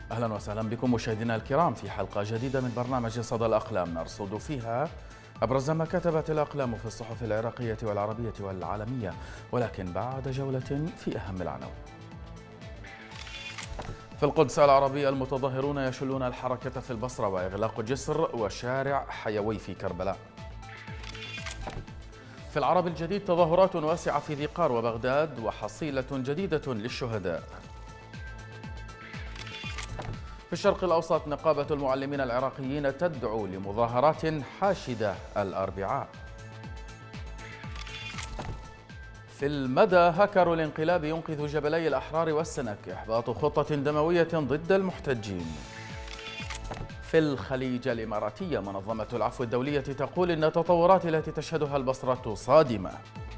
أهلا وسهلا بكم مشاهدينا الكرام في حلقة جديدة من برنامج صدى الأقلام نرصد فيها أبرز ما كتبت الأقلام في الصحف العراقية والعربية والعالمية، ولكن بعد جولة في أهم العناوين. في القدس العربية المتظاهرون يشلون الحركة في البصرة وإغلاق جسر وشارع حيوي في كربلاء. في العرب الجديد تظاهرات واسعة في ذي قار وبغداد وحصيلة جديدة للشهداء. في الشرق الأوسط نقابة المعلمين العراقيين تدعو لمظاهرات حاشدة الأربعاء. في المدى هكر الانقلاب ينقذ جبلي الأحرار والسنك، إحباط خطة دموية ضد المحتجين. في الخليج الإماراتية منظمة العفو الدولية تقول إن التطورات التي تشهدها البصرة صادمة.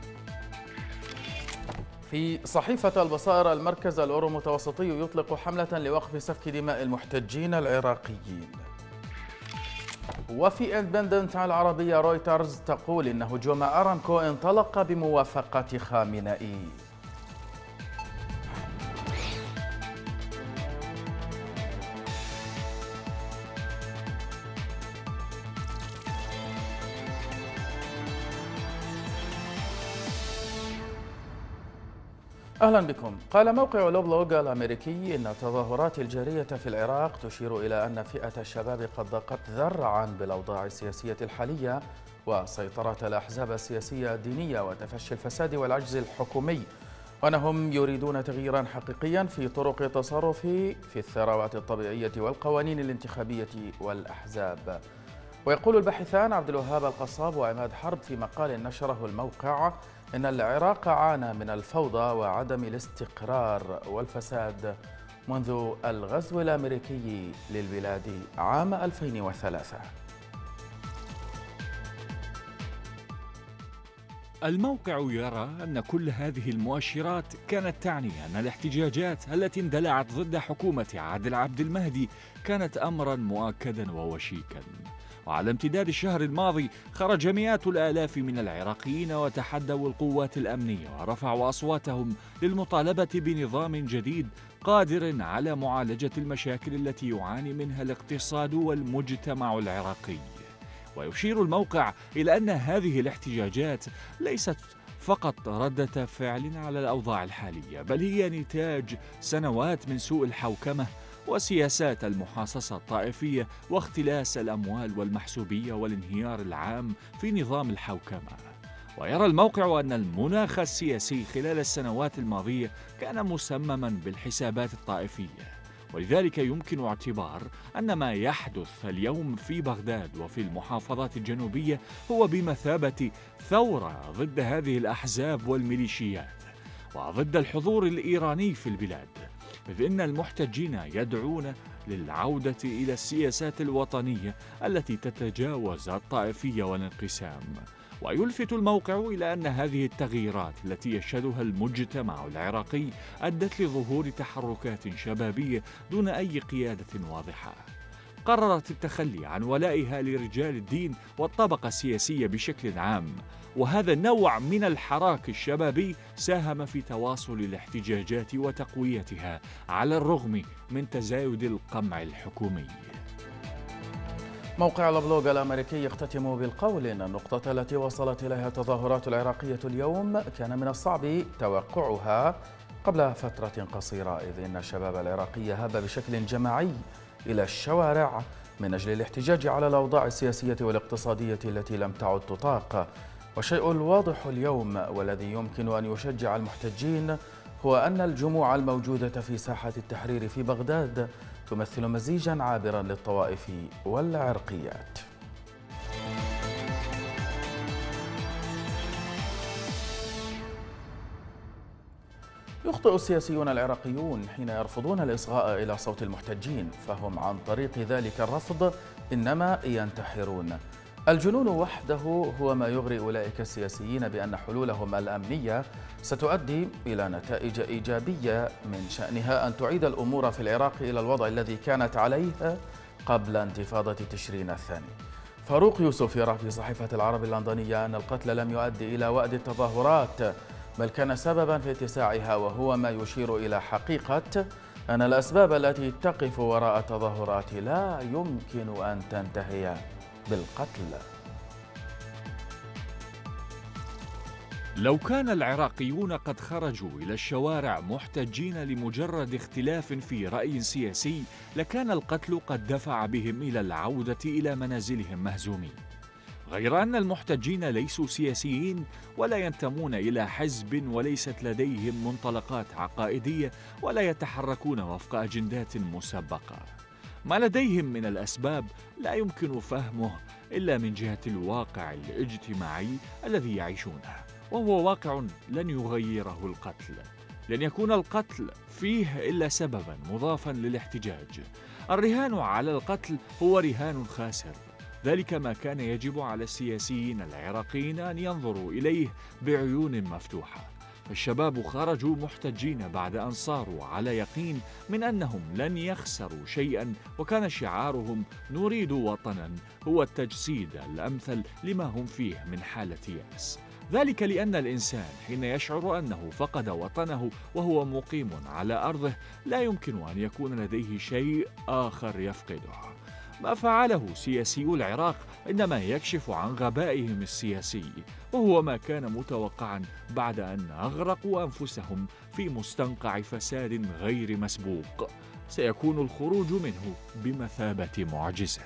في صحيفة البصائر المركز الأورو متوسطي يطلق حملة لوقف سفك دماء المحتجين العراقيين. وفي اندبندنت العربية رويترز تقول إن هجوم أرامكو انطلق بموافقة خامنئي. أهلا بكم. قال موقع لوبلوغ الأمريكي إن التظاهرات الجارية في العراق تشير إلى أن فئة الشباب قد ضاقت ذرعا بالأوضاع السياسية الحالية وسيطرة الأحزاب السياسية الدينية وتفشي الفساد والعجز الحكومي، وأنهم يريدون تغييرا حقيقيا في طرق التصرف في الثروات الطبيعية والقوانين الانتخابية والأحزاب. ويقول الباحثان عبد الوهاب القصاب وعماد حرب في مقال نشره الموقع إن العراق عانى من الفوضى وعدم الاستقرار والفساد منذ الغزو الأمريكي للبلاد عام 2003. الموقع يرى أن كل هذه المؤشرات كانت تعني أن الاحتجاجات التي اندلعت ضد حكومة عادل عبد المهدي كانت أمرا مؤكدا ووشيكا. وعلى امتداد الشهر الماضي خرج مئات الآلاف من العراقيين وتحدوا القوات الأمنية ورفعوا أصواتهم للمطالبة بنظام جديد قادر على معالجة المشاكل التي يعاني منها الاقتصاد والمجتمع العراقي. ويشير الموقع إلى أن هذه الاحتجاجات ليست فقط ردة فعل على الأوضاع الحالية، بل هي نتاج سنوات من سوء الحوكمة وسياسات المحاصصة الطائفية واختلاس الأموال والمحسوبية والانهيار العام في نظام الحوكمة. ويرى الموقع أن المناخ السياسي خلال السنوات الماضية كان مسمما بالحسابات الطائفية، ولذلك يمكن اعتبار أن ما يحدث اليوم في بغداد وفي المحافظات الجنوبية هو بمثابة ثورة ضد هذه الأحزاب والميليشيات وضد الحضور الإيراني في البلاد، إذ إن المحتجين يدعون للعودة إلى السياسات الوطنية التي تتجاوز الطائفية والانقسام. ويلفت الموقع إلى أن هذه التغييرات التي يشهدها المجتمع العراقي أدت لظهور تحركات شبابية دون أي قيادة واضحة قررت التخلي عن ولائها لرجال الدين والطبقة السياسية بشكل عام، وهذا النوع من الحراك الشبابي ساهم في تواصل الاحتجاجات وتقويتها على الرغم من تزايد القمع الحكومي. موقع لوبلوغ الأمريكي يختتم بالقول إن النقطة التي وصلت إليها التظاهرات العراقية اليوم كان من الصعب توقعها قبل فترة قصيرة، إذ إن الشباب العراقي هاب بشكل جماعي إلى الشوارع من أجل الاحتجاج على الأوضاع السياسية والاقتصادية التي لم تعد تطاق. والشيء الواضح اليوم والذي يمكن أن يشجع المحتجين هو أن الجموع الموجودة في ساحة التحرير في بغداد تمثل مزيجا عابرا للطوائف والعرقيات. يخطئ السياسيون العراقيون حين يرفضون الإصغاء إلى صوت المحتجين، فهم عن طريق ذلك الرفض إنما ينتحرون. الجنون وحده هو ما يغري أولئك السياسيين بأن حلولهم الأمنية ستؤدي إلى نتائج إيجابية من شأنها أن تعيد الأمور في العراق إلى الوضع الذي كانت عليه قبل انتفاضة تشرين الثاني. فاروق يوسف يرى في صحيفة العرب اللندنية أن القتل لم يؤدي إلى وأد التظاهرات بل كان سببا في اتساعها، وهو ما يشير إلى حقيقة أن الأسباب التي تقف وراء التظاهرات لا يمكن أن تنتهي بالقتل. لو كان العراقيون قد خرجوا إلى الشوارع محتجين لمجرد اختلاف في رأي سياسي، لكان القتل قد دفع بهم إلى العودة إلى منازلهم مهزومين. غير أن المحتجين ليسوا سياسيين ولا ينتمون إلى حزب، وليست لديهم منطلقات عقائدية، ولا يتحركون وفق أجندات مسبقة. ما لديهم من الأسباب لا يمكن فهمه إلا من جهة الواقع الاجتماعي الذي يعيشونه، وهو واقع لن يغيره القتل. لن يكون القتل فيه إلا سبباً مضافاً للاحتجاج. الرهان على القتل هو رهان خاسر. ذلك ما كان يجب على السياسيين العراقيين أن ينظروا إليه بعيون مفتوحة. فالشباب خرجوا محتجين بعد أن صاروا على يقين من أنهم لن يخسروا شيئاً، وكان شعارهم "نريد وطناً" هو التجسيد الأمثل لما هم فيه من حالة يأس. ذلك لأن الإنسان حين يشعر أنه فقد وطنه وهو مقيم على أرضه، لا يمكن أن يكون لديه شيء آخر يفقده. ما فعله سياسيو العراق إنما يكشف عن غبائهم السياسي، وهو ما كان متوقعا بعد أن أغرقوا أنفسهم في مستنقع فساد غير مسبوق. سيكون الخروج منه بمثابة معجزة.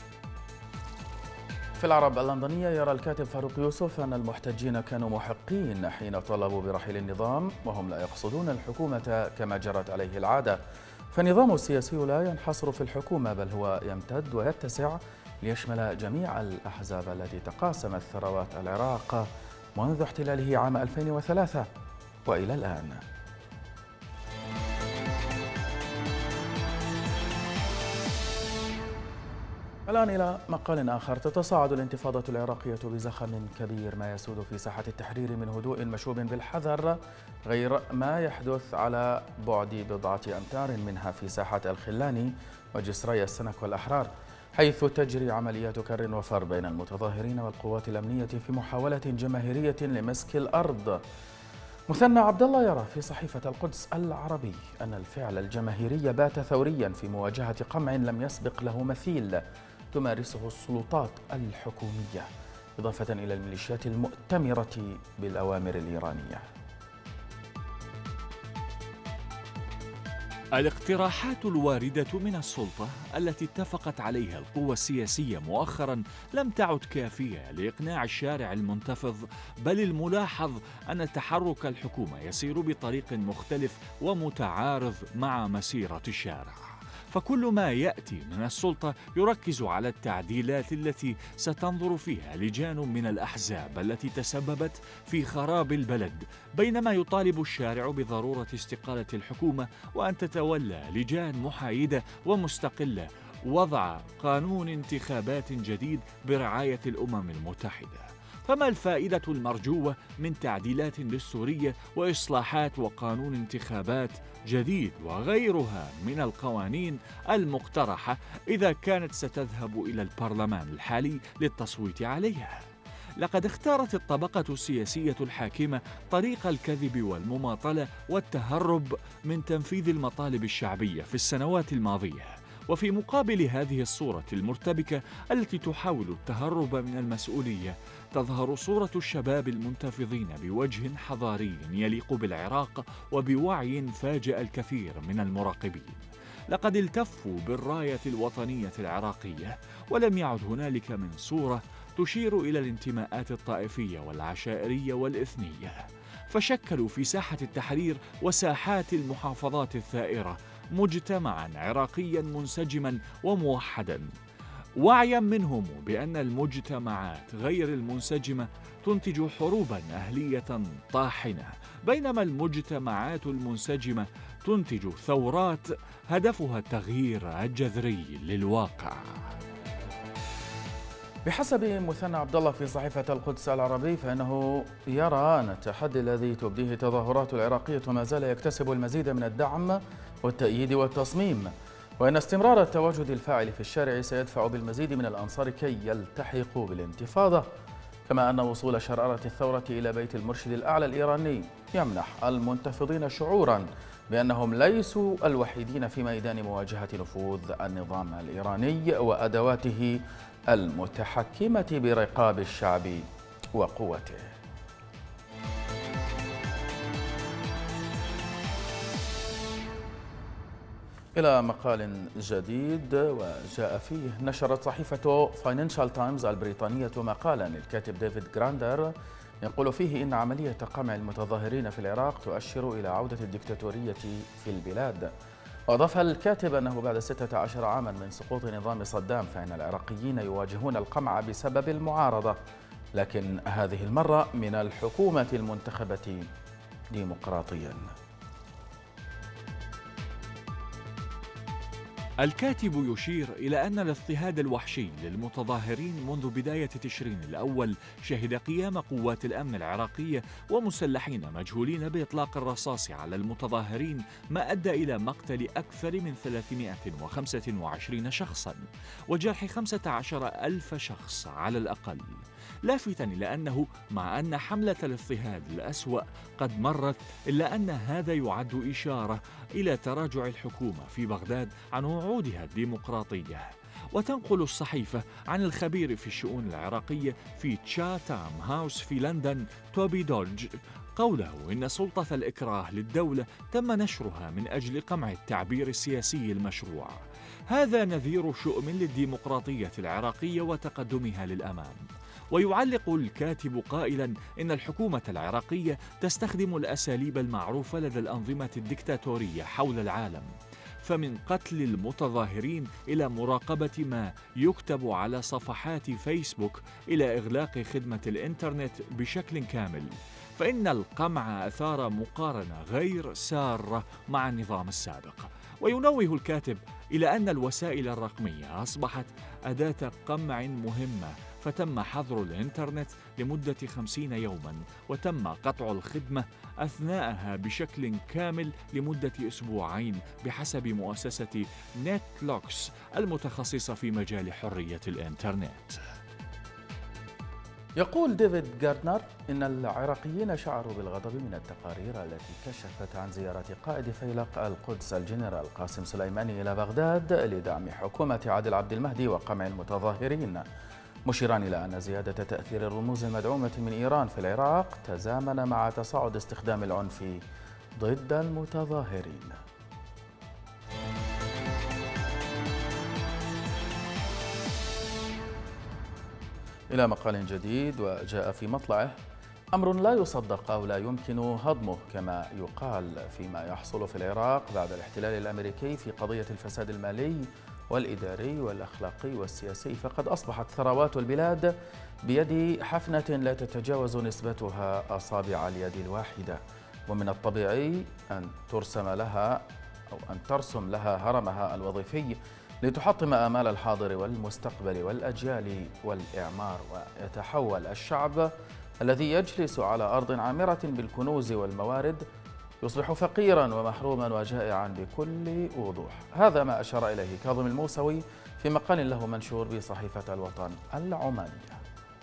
في العرب اللندنية يرى الكاتب فاروق يوسف أن المحتجين كانوا محقين حين طلبوا برحيل النظام، وهم لا يقصدون الحكومة كما جرت عليه العادة. فالنظام السياسي لا ينحصر في الحكومة، بل هو يمتد ويتسع ليشمل جميع الأحزاب التي تقاسمت ثروات العراق منذ احتلاله عام 2003 وإلى الآن. الآن إلى مقال آخر. تتصاعد الانتفاضة العراقية بزخم كبير، ما يسود في ساحة التحرير من هدوء مشوب بالحذر، غير ما يحدث على بعد بضعة أمتار منها في ساحة الخلاني وجسري السنك والأحرار، حيث تجري عمليات كر وفر بين المتظاهرين والقوات الأمنية في محاولة جماهيرية لمسك الأرض. مثنى عبد الله يرى في صحيفة القدس العربي أن الفعل الجماهيري بات ثوريا في مواجهة قمع لم يسبق له مثيل تمارسه السلطات الحكومية، إضافة إلى الميليشيات المؤتمرة بالأوامر الإيرانية. الاقتراحات الواردة من السلطة التي اتفقت عليها القوى السياسية مؤخرا لم تعد كافية لإقناع الشارع المنتفض، بل الملاحظ أن تحرك الحكومة يسير بطريق مختلف ومتعارض مع مسيرة الشارع. فكل ما يأتي من السلطة يركز على التعديلات التي ستنظر فيها لجان من الأحزاب التي تسببت في خراب البلد، بينما يطالب الشارع بضرورة استقالة الحكومة وأن تتولى لجان محايدة ومستقلة وضع قانون انتخابات جديد برعاية الأمم المتحدة. فما الفائدة المرجوة من تعديلات دستورية وإصلاحات وقانون انتخابات جديد وغيرها من القوانين المقترحة إذا كانت ستذهب إلى البرلمان الحالي للتصويت عليها؟ لقد اختارت الطبقة السياسية الحاكمة طريق الكذب والمماطلة والتهرب من تنفيذ المطالب الشعبية في السنوات الماضية. وفي مقابل هذه الصورة المرتبكة التي تحاول التهرب من المسؤولية، تظهر صورة الشباب المنتفضين بوجه حضاري يليق بالعراق وبوعي فاجأ الكثير من المراقبين. لقد التفوا بالراية الوطنية العراقية، ولم يعد هنالك من صورة تشير إلى الانتماءات الطائفية والعشائرية والإثنية، فشكلوا في ساحة التحرير وساحات المحافظات الثائرة مجتمعاً عراقياً منسجماً وموحداً، وعياً منهم بأن المجتمعات غير المنسجمة تنتج حروباً أهلية طاحنة، بينما المجتمعات المنسجمة تنتج ثورات هدفها التغيير الجذري للواقع. بحسب مثنى عبد الله في صحيفة القدس العربي، فإنه يرى أن التحدي الذي تبديه التظاهرات العراقية ما زال يكتسب المزيد من الدعم والتأييد والتصميم، وأن استمرار التواجد الفاعل في الشارع سيدفع بالمزيد من الأنصار كي يلتحقوا بالانتفاضة، كما أن وصول شرارة الثورة إلى بيت المرشد الأعلى الإيراني يمنح المنتفضين شعوراً بأنهم ليسوا الوحيدين في ميدان مواجهة نفوذ النظام الإيراني وأدواته المتحكمة برقاب الشعب وقوته. إلى مقال جديد وجاء فيه نشرت صحيفة فاينانشال تايمز البريطانية مقالا للكاتب ديفيد جراندر يقول فيه إن عملية قمع المتظاهرين في العراق تؤشر إلى عودة الدكتاتورية في البلاد. وأضاف الكاتب أنه بعد 16 عاما من سقوط نظام صدام فإن العراقيين يواجهون القمع بسبب المعارضة، لكن هذه المرة من الحكومة المنتخبة ديمقراطيا. الكاتب يشير إلى أن الاضطهاد الوحشي للمتظاهرين منذ بداية تشرين الأول شهد قيام قوات الأمن العراقية ومسلحين مجهولين بإطلاق الرصاص على المتظاهرين، ما أدى إلى مقتل أكثر من 325 شخصاً وجرح 15,000 شخص على الأقل، لافتا إلى أنه مع أن حملة الاضطهاد الأسوأ قد مرت إلا أن هذا يعد إشارة إلى تراجع الحكومة في بغداد عن وعودها الديمقراطية. وتنقل الصحيفة عن الخبير في الشؤون العراقية في تشاتام هاوس في لندن توبي دودج قوله إن سلطة الإكراه للدولة تم نشرها من أجل قمع التعبير السياسي المشروع. هذا نذير شؤم للديمقراطية العراقية وتقدمها للأمام. ويعلق الكاتب قائلا إن الحكومة العراقية تستخدم الأساليب المعروفة لدى الأنظمة الدكتاتورية حول العالم، فمن قتل المتظاهرين إلى مراقبة ما يكتب على صفحات فيسبوك إلى إغلاق خدمة الإنترنت بشكل كامل، فإن القمع أثار مقارنة غير سارة مع النظام السابق. وينوه الكاتب إلى أن الوسائل الرقمية أصبحت أداة قمع مهمة، فتم حظر الإنترنت لمدة 50 يوما وتم قطع الخدمة أثناءها بشكل كامل لمدة أسبوعين بحسب مؤسسة نتلوكس المتخصصة في مجال حرية الإنترنت. يقول ديفيد جاردنر إن العراقيين شعروا بالغضب من التقارير التي كشفت عن زيارة قائد فيلق القدس الجنرال قاسم سليماني إلى بغداد لدعم حكومة عادل عبد المهدي وقمع المتظاهرين، مشيرا إلى أن زيادة تأثير الرموز المدعومة من إيران في العراق تزامن مع تصاعد استخدام العنف ضد المتظاهرين. إلى مقال جديد وجاء في مطلعه أمر لا يصدق أو لا يمكن هضمه كما يقال فيما يحصل في العراق بعد الاحتلال الأمريكي في قضية الفساد المالي والإداري والأخلاقي والسياسي، فقد أصبحت ثروات البلاد بيد حفنة لا تتجاوز نسبتها أصابع اليد الواحدة، ومن الطبيعي أن ترسم لها هرمها الوظيفي لتحطم آمال الحاضر والمستقبل والأجيال والإعمار، ويتحول الشعب الذي يجلس على أرض عامرة بالكنوز والموارد يصبح فقيرا ومحروما وجائعا بكل وضوح. هذا ما أشار إليه كاظم الموسوي في مقال له منشور بصحيفة الوطن العمانية.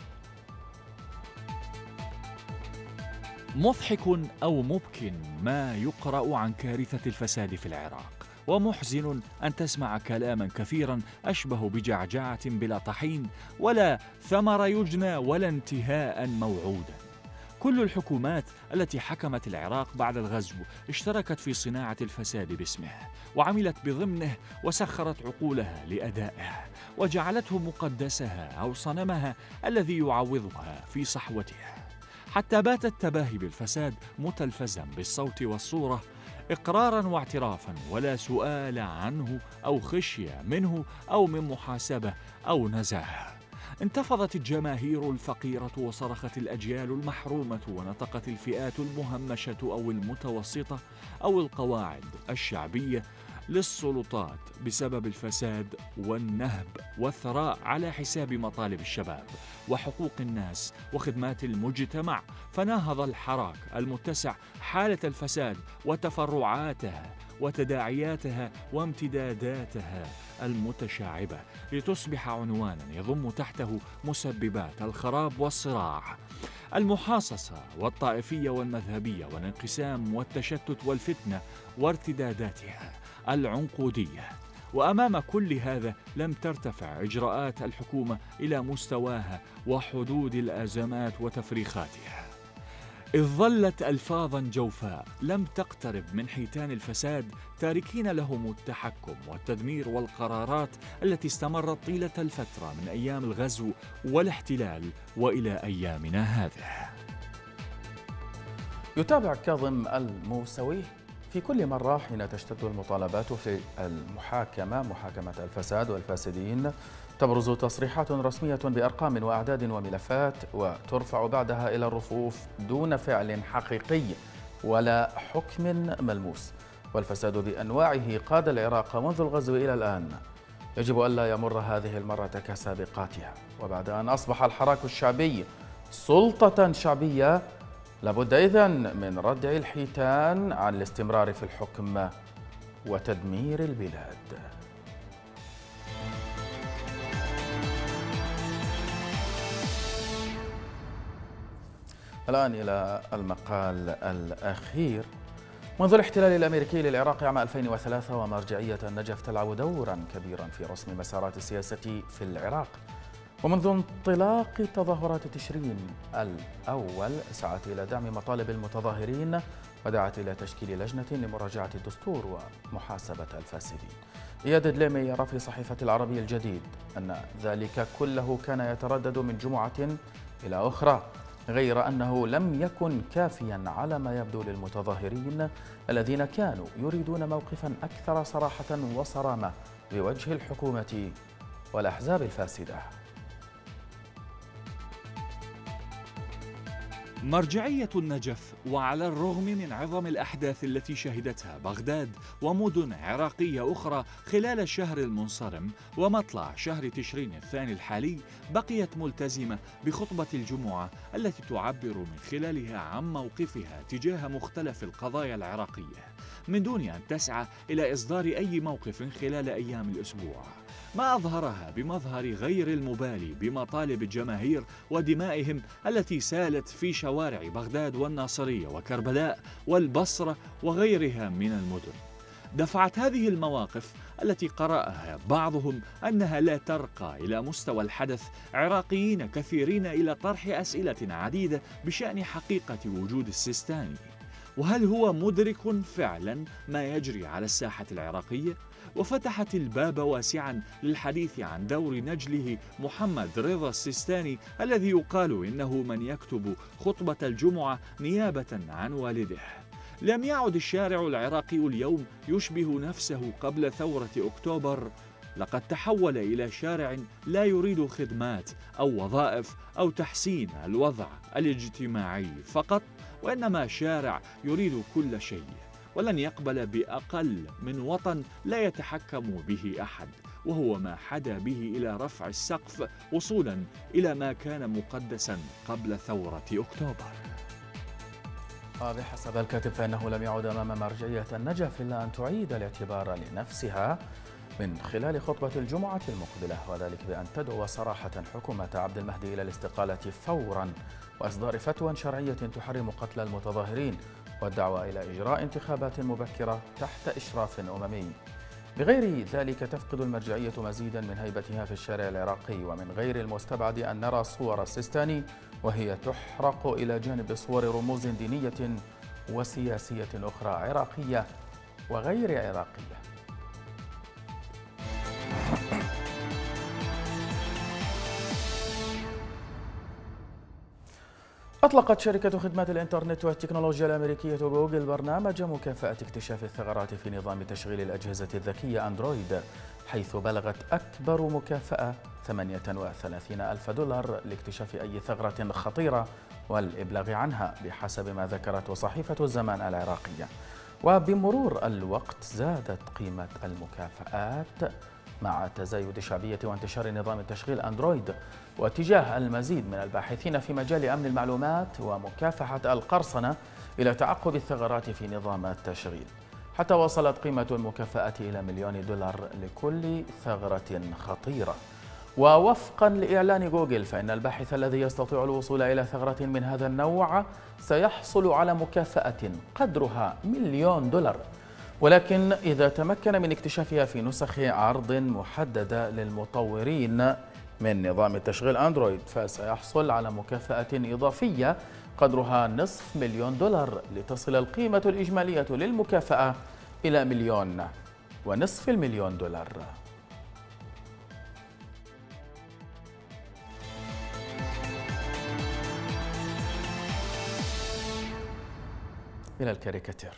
مضحك أو مبكٍ ما يقرأ عن كارثة الفساد في العراق، ومحزن أن تسمع كلاما كثيرا أشبه بجعجعة بلا طحين، ولا ثمر يجنى ولا انتهاء موعودا. كل الحكومات التي حكمت العراق بعد الغزو اشتركت في صناعة الفساد باسمه، وعملت بضمنه وسخرت عقولها لأدائه، وجعلته مقدسها أو صنمها الذي يعوضها في صحوتها، حتى بات التباهي بالفساد متلفزا بالصوت والصورة إقرارا واعترافا، ولا سؤال عنه أو خشية منه أو من محاسبة أو نزاهة. انتفضت الجماهير الفقيرة وصرخت الأجيال المحرومة، ونطقت الفئات المهمشة أو المتوسطة أو القواعد الشعبية للسلطات بسبب الفساد والنهب والثراء على حساب مطالب الشباب وحقوق الناس وخدمات المجتمع. فناهض الحراك المتسع حالة الفساد وتفرعاتها وتداعياتها وامتداداتها المتشعبة لتصبح عنوانا يضم تحته مسببات الخراب والصراع، المحاصصة والطائفية والمذهبية والانقسام والتشتت والفتنة وارتداداتها العنقودية. وأمام كل هذا لم ترتفع إجراءات الحكومة إلى مستواها وحدود الأزمات وتفريخاتها، إذ ظلت ألفاظا جوفاء لم تقترب من حيتان الفساد، تاركين لهم التحكم والتدمير والقرارات التي استمرت طيلة الفترة من أيام الغزو والاحتلال وإلى أيامنا هذه. يتابع كاظم الموسوي في كل مرة حين تشتد المطالبات في محاكمة الفساد والفاسدين تبرز تصريحات رسمية بأرقام وأعداد وملفات، وترفع بعدها إلى الرفوف دون فعل حقيقي ولا حكم ملموس. والفساد بأنواعه قاد العراق منذ الغزو إلى الآن، يجب ألا يمر هذه المرة كسابقاتها. وبعد أن أصبح الحراك الشعبي سلطة شعبية، لابد إذن من ردع الحيتان عن الاستمرار في الحكم وتدمير البلاد. الآن إلى المقال الأخير. منذ الاحتلال الأمريكي للعراق عام 2003 ومرجعية النجف تلعب دورا كبيرا في رسم مسارات السياسة في العراق، ومنذ انطلاق تظاهرات تشرين الأول سعت إلى دعم مطالب المتظاهرين ودعت إلى تشكيل لجنة لمراجعة الدستور ومحاسبة الفاسدين. إياد دليمي يرى في صحيفة العربي الجديد أن ذلك كله كان يتردد من جمعة إلى أخرى، غير أنه لم يكن كافيا على ما يبدو للمتظاهرين الذين كانوا يريدون موقفا أكثر صراحة وصرامة بوجه الحكومة والأحزاب الفاسدة. مرجعية النجف، وعلى الرغم من عظم الأحداث التي شهدتها بغداد ومدن عراقية أخرى خلال الشهر المنصرم ومطلع شهر تشرين الثاني الحالي، بقيت ملتزمة بخطبة الجمعة التي تعبر من خلالها عن موقفها تجاه مختلف القضايا العراقية من دون أن تسعى إلى إصدار أي موقف خلال أيام الأسبوع، ما أظهرها بمظهر غير المبالي بمطالب الجماهير ودمائهم التي سالت في شوارع بغداد والناصرية وكربلاء والبصرة وغيرها من المدن. دفعت هذه المواقف التي قرأها بعضهم أنها لا ترقى إلى مستوى الحدث عراقيين كثيرين إلى طرح أسئلة عديدة بشأن حقيقة وجود السيستاني، وهل هو مدرك فعلا ما يجري على الساحة العراقية؟ وفتحت الباب واسعا للحديث عن دور نجله محمد رضا السيستاني الذي يقال إنه من يكتب خطبة الجمعة نيابة عن والده. لم يعد الشارع العراقي اليوم يشبه نفسه قبل ثورة أكتوبر، لقد تحول إلى شارع لا يريد خدمات أو وظائف أو تحسين الوضع الاجتماعي فقط، وإنما شارع يريد كل شيء ولن يقبل بأقل من وطن لا يتحكم به أحد، وهو ما حدا به إلى رفع السقف وصولا إلى ما كان مقدسا قبل ثورة أكتوبر. وبحسب الكاتب فإنه لم يعد أمام مرجعية النجف إلا أن تعيد الاعتبار لنفسها من خلال خطبة الجمعة المقبلة، وذلك بأن تدعو صراحة حكومة عبد المهدي إلى الاستقالة فورا وإصدار فتوى شرعية تحرم قتل المتظاهرين والدعوة إلى إجراء انتخابات مبكرة تحت إشراف أممي. بغير ذلك تفقد المرجعية مزيدا من هيبتها في الشارع العراقي، ومن غير المستبعد أن نرى صور السيستاني وهي تحرق إلى جانب صور رموز دينية وسياسية أخرى عراقية وغير عراقية. أطلقت شركة خدمات الإنترنت والتكنولوجيا الأمريكية جوجل برنامج مكافأة اكتشاف الثغرات في نظام تشغيل الأجهزة الذكية أندرويد، حيث بلغت أكبر مكافأة $38,000 لاكتشاف أي ثغرة خطيرة والإبلاغ عنها، بحسب ما ذكرت صحيفة الزمان العراقية. وبمرور الوقت زادت قيمة المكافآت مع تزايد شعبية وانتشار نظام تشغيل أندرويد، واتجاه المزيد من الباحثين في مجال أمن المعلومات ومكافحة القرصنة إلى تعقب الثغرات في نظام التشغيل، حتى وصلت قيمة المكافأة إلى $1,000,000 لكل ثغرة خطيرة. ووفقا لإعلان جوجل فإن الباحث الذي يستطيع الوصول إلى ثغرة من هذا النوع سيحصل على مكافأة قدرها $1,000,000، ولكن إذا تمكن من اكتشافها في نسخ عرض محددة للمطورين من نظام التشغيل أندرويد فسيحصل على مكافأة إضافية قدرها $500,000 لتصل القيمة الإجمالية للمكافأة إلى $1,500,000. إلى الكاريكاتير.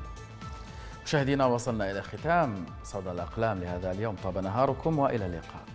مشاهدينا، وصلنا إلى ختام صدى الأقلام لهذا اليوم. طاب نهاركم وإلى اللقاء.